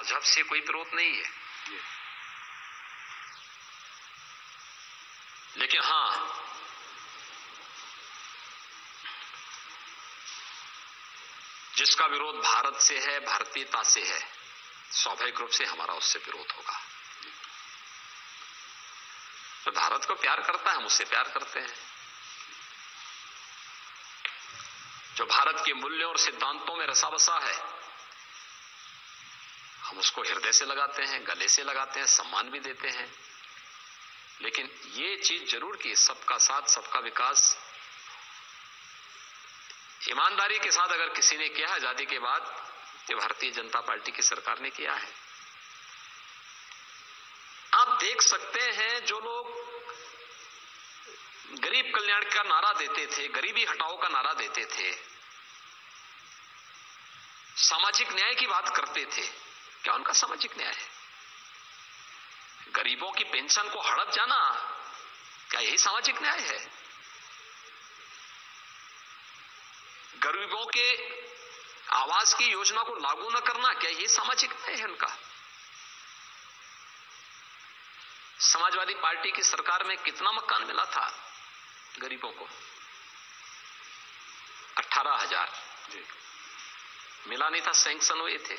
मजहब से कोई विरोध नहीं है, लेकिन हाँ, जिसका विरोध भारत से है, भारतीयता से है, स्वाभाविक रूप से हमारा उससे विरोध होगा। तो भारत को प्यार करता है, हम उससे प्यार करते हैं। जो भारत के मूल्यों और सिद्धांतों में रसा बसा है, हम उसको हृदय से लगाते हैं, गले से लगाते हैं, सम्मान भी देते हैं। लेकिन ये चीज जरूर कि सबका साथ, सबका विकास ईमानदारी के साथ अगर किसी ने किया आजादी के बाद, तो भारतीय जनता पार्टी की सरकार ने किया है। आप देख सकते हैं, जो लोग गरीब कल्याण का नारा देते थे, गरीबी हटाओ का नारा देते थे, सामाजिक न्याय की बात करते थे, क्या उनका सामाजिक न्याय है? गरीबों की पेंशन को हड़प जाना, क्या यही सामाजिक न्याय है? गरीबों के आवास की योजना को लागू न करना, क्या यही सामाजिक न्याय है उनका? समाजवादी पार्टी की सरकार में कितना मकान मिला था गरीबों को? 18,000 मिला नहीं था, सैंक्शन हुए थे।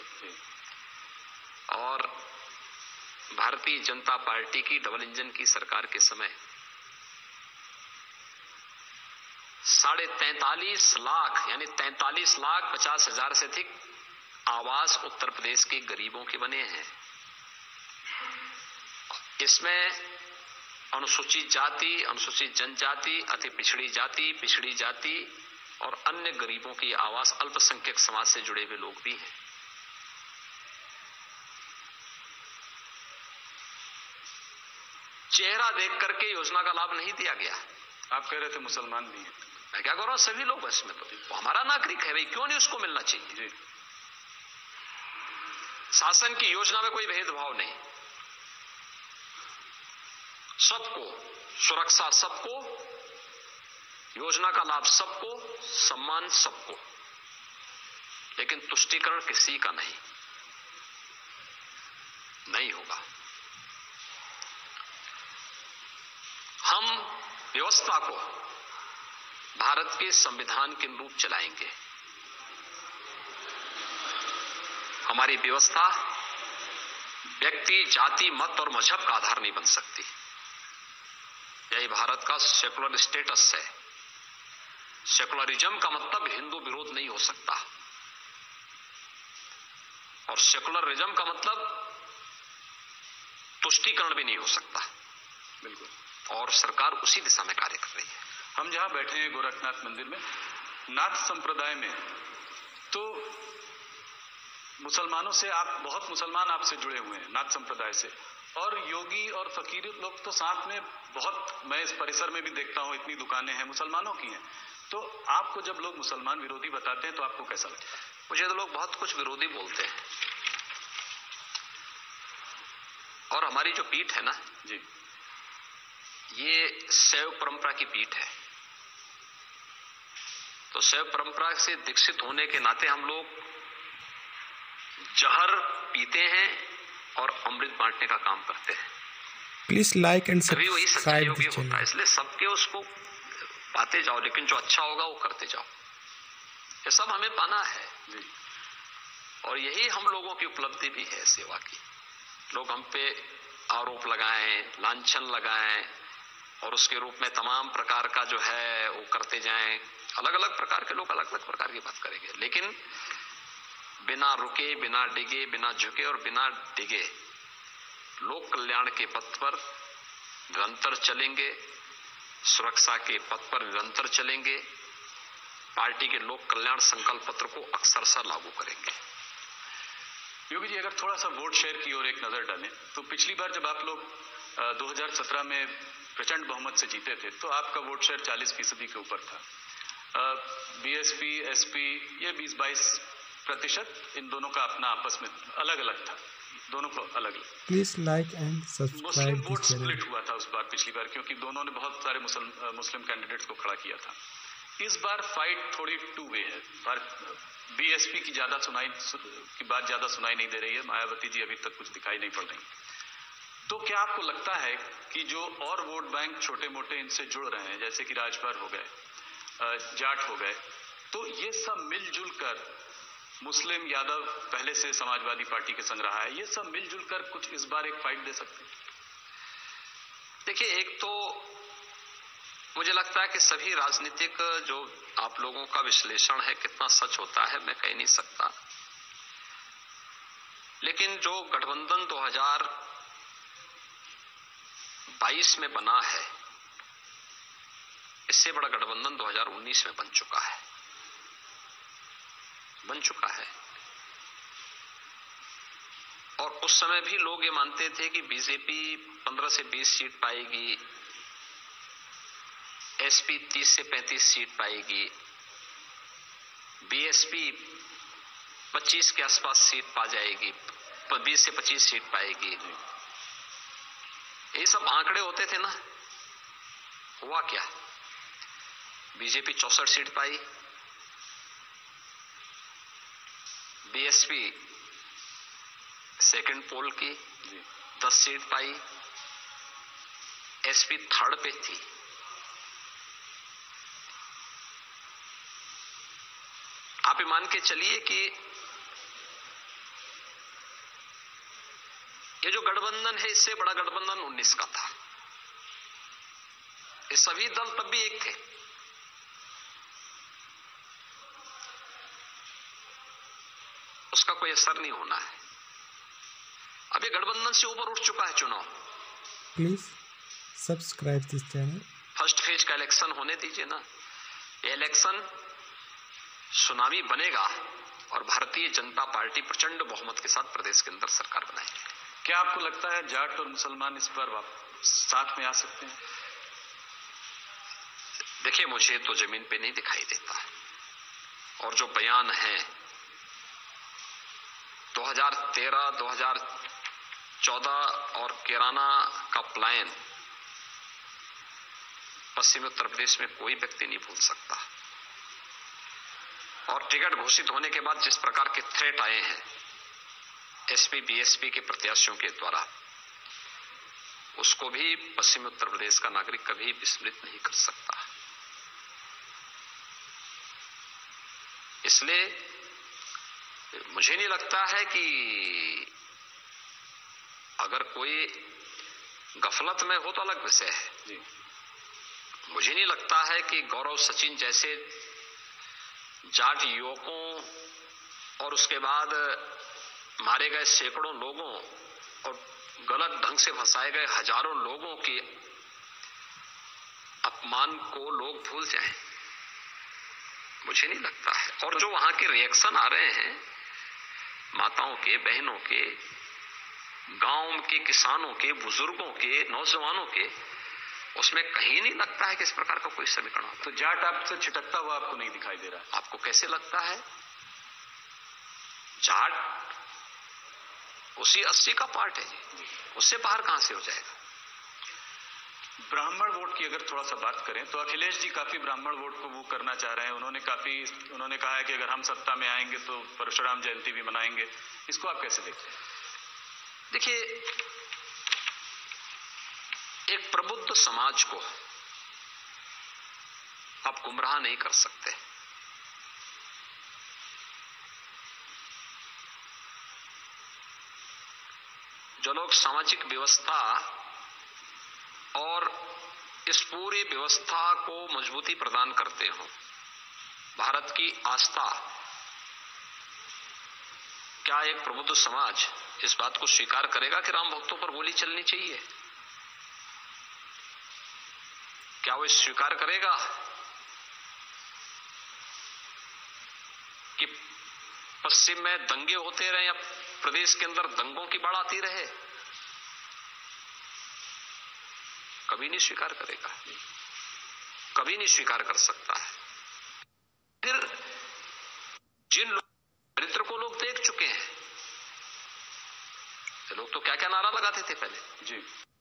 और भारतीय जनता पार्टी की डबल इंजन की सरकार के समय 43.5 लाख यानी 43,50,000 से अधिक आवास उत्तर प्रदेश के गरीबों के बने हैं। इसमें अनुसूचित जाति, अनुसूचित जनजाति, अति पिछड़ी जाति और अन्य गरीबों की आवास, अल्पसंख्यक समाज से जुड़े हुए लोग भी हैं। चेहरा देख करके योजना का लाभ नहीं दिया गया। आप कह रहे थे मुसलमान भी हैं, मैं क्या कह रहा हूं, सभी लोग इसमें तो हमारा नागरिक है भाई, क्यों नहीं उसको मिलना चाहिए? जी। शासन की योजना में कोई भेदभाव नहीं, सबको सुरक्षा, सबको योजना का लाभ, सबको सम्मान, सबको, लेकिन तुष्टीकरण किसी का नहीं होगा। हम व्यवस्था को भारत के संविधान के अनुरूप चलाएंगे। हमारी व्यवस्था व्यक्ति, जाति, मत और मजहब का आधार नहीं बन सकती। यही भारत का सेकुलर स्टेटस है। सेकुलरिज्म का मतलब हिंदू विरोध नहीं हो सकता, और सेकुलरिज्म का मतलब तुष्टीकरण भी नहीं हो सकता। बिल्कुल। और सरकार उसी दिशा में कार्य कर रही है। हम जहां बैठे हैं गोरखनाथ मंदिर में, नाथ संप्रदाय में, तो मुसलमानों से बहुत मुसलमान आपसे जुड़े हुए हैं, नाथ संप्रदाय से, और योगी और फकीर लोग तो साथ में बहुत, मैं इस परिसर में भी देखता हूं, इतनी दुकानें हैं मुसलमानों की हैं। तो आपको जब लोग मुसलमान विरोधी बताते हैं तो आपको कैसा लगता है? मुझे तो लोग बहुत कुछ विरोधी बोलते हैं, और हमारी जो पीठ है ना जी, ये शैव परंपरा की पीठ है। तो शैव परंपरा से दीक्षित होने के नाते हम लोग जहर पीते हैं और अमृत बांटने का काम करते हैं। प्लीज लाइक एंड सभी वही सच्चाई सब्सक्राइब होता है, इसलिए सबके उसको पाते जाओ, लेकिन जो अच्छा होगा वो करते जाओ। ये सब हमें पाना है जी। और यही हम लोगों की उपलब्धि भी है सेवा की। लोग हम पे आरोप लगाएं, लांछन लगाएं, और उसके रूप में तमाम प्रकार का जो है वो करते जाएं। अलग अलग प्रकार के लोग अलग अलग प्रकार की बात करेंगे, लेकिन बिना रुके, बिना डिगे, बिना झुके और बिना डिगे लोक कल्याण के पथ पर निरंतर चलेंगे, सुरक्षा के पथ पर निरंतर चलेंगे, पार्टी के लोक कल्याण संकल्प पत्र को अक्सरशः लागू करेंगे। योगी जी, अगर थोड़ा सा वोट शेयर की ओर एक नजर डालें, तो पिछली बार जब आप लोग 2017 में प्रचंड बहुमत से जीते थे, तो आपका वोट शेयर 40% के ऊपर था। बीएसपी, एसपी ये 20-22%, इन दोनों का अपना आपस में अलग अलग था, दोनों को अलग। Please like and subscribe vote split हुआ था उस बार, पिछली बार, क्योंकि दोनों ने बहुत सारे मुस्लिम कैंडिडेट्स को खड़ा किया था। इस बार फाइट थोड़ी टू वे है। बीएसपी की बात ज्यादा सुनाई नहीं दे रही है, मायावती जी अभी तक कुछ दिखाई नहीं पड़ रही। तो क्या आपको लगता है कि जो और वोट बैंक छोटे मोटे इनसे जुड़ रहे हैं, जैसे कि राजभर हो गए, जाट हो गए, तो ये सब मिलजुल कर, मुस्लिम यादव पहले से समाजवादी पार्टी के संग रहा है, ये सब मिलजुल कर कुछ इस बार एक फाइट दे सकते हैं? देखिए, एक तो मुझे लगता है कि सभी राजनीतिक जो आप लोगों का विश्लेषण है कितना सच होता है मैं कह नहीं सकता, लेकिन जो गठबंधन 2022 में बना है, इससे बड़ा गठबंधन 2019 में बन चुका है। और उस समय भी लोग ये मानते थे कि बीजेपी 15 से 20 सीट पाएगी, एसपी 30 से 35 सीट पाएगी, बीएसपी 25 के आसपास सीट पा जाएगी, 20 से 25 सीट पाएगी। ये सब आंकड़े होते थे ना। हुआ क्या? बीजेपी 64 सीट पाई, बीएसपी सेकंड पोल की 10 सीट पाई, एसपी थर्ड पे थी। आप ये मान के चलिए कि ये जो गठबंधन है, इससे बड़ा गठबंधन 19 का था। ये सभी दल तब भी एक थे। उसका कोई असर नहीं होना है। अब ये गठबंधन से ऊपर उठ चुका है चुनाव। Please subscribe this channel. First phase का इलेक्शन होने दीजिए ना। ये इलेक्शन सुनामी बनेगा और भारतीय जनता पार्टी प्रचंड बहुमत के साथ प्रदेश के अंदर सरकार बनाएगी। क्या आपको लगता है जाट और मुसलमान इस पर साथ में आ सकते हैं? देखिए, मुझे तो जमीन पे नहीं दिखाई देता है। और जो बयान है 2013, 2014 और कैराना का प्लान पश्चिमी उत्तर प्रदेश में कोई व्यक्ति नहीं भूल सकता। और टिकट घोषित होने के बाद जिस प्रकार के थ्रेट आए हैं एसपी बीएसपी के प्रत्याशियों के द्वारा, उसको भी पश्चिमी उत्तर प्रदेश का नागरिक कभी विस्मृत नहीं कर सकता। इसलिए मुझे नहीं लगता है कि अगर कोई गफलत में हो तो अलग विषय है। मुझे नहीं लगता है कि गौरव सचिन जैसे जाट युवकों और उसके बाद मारे गए सैकड़ों लोगों और गलत ढंग से फंसाए गए हजारों लोगों के अपमान को लोग भूल जाएं। मुझे नहीं लगता है। और जो वहां के रिएक्शन आ रहे हैं माताओं के, बहनों के, गांव के किसानों के, बुजुर्गों के, नौजवानों के, उसमें कहीं नहीं लगता है कि इस प्रकार का कोई समीकरण हो। तो जाट आपसे छिटकता हुआ आपको नहीं दिखाई दे रहा? आपको कैसे लगता है? जाट उसी 80 का पार्ट है, उससे बाहर कहां से हो जाएगा? ब्राह्मण वोट की अगर थोड़ा सा बात करें तो अखिलेश जी काफी ब्राह्मण वोट को वो करना चाह रहे हैं। उन्होंने कहा है कि अगर हम सत्ता में आएंगे तो परशुराम जयंती भी मनाएंगे। इसको आप कैसे देखते हैं? देखिए, एक प्रबुद्ध समाज को आप गुमराह नहीं कर सकते। जो लोग सामाजिक व्यवस्था और इस पूरी व्यवस्था को मजबूती प्रदान करते हो, भारत की आस्था, क्या एक प्रबुद्ध समाज इस बात को स्वीकार करेगा कि राम भक्तों पर गोली चलनी चाहिए? क्या वो स्वीकार करेगा कि पश्चिम में दंगे होते रहे या प्रदेश के अंदर दंगों की बाढ़ आती रहे? कभी नहीं स्वीकार करेगा, कभी नहीं स्वीकार कर सकता है। फिर जिन चरित्र को लोग देख चुके हैं, लोग तो क्या क्या नारा लगाते थे पहले। जी